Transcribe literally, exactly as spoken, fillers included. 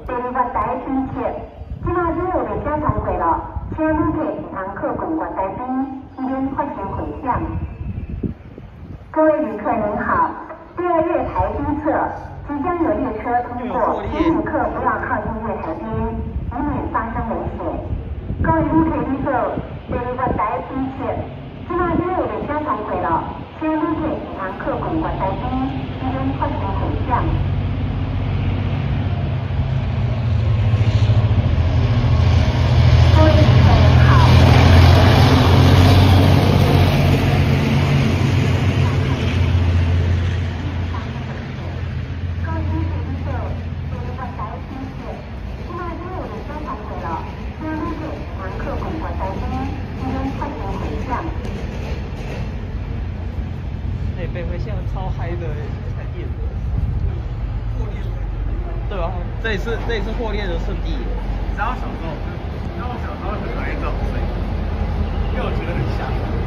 第二月台主席，即马旅游列车通过了，请旅客唔通靠近月台边，以免发生危险。各位旅客您好，第二月台第一侧即将有列车通过，请旅客不要靠近月台边，以免发生危险。各位旅客您坐第二月台第一侧，即马旅游列车通过了，请旅客唔通靠近月台边，以免发生危险。 哎，北回线超嗨的，才电的。对啊，这里是这里是货列的圣地。 你知道小时候，你知道我小时候很讨厌这种声音，因为我觉得很吓人。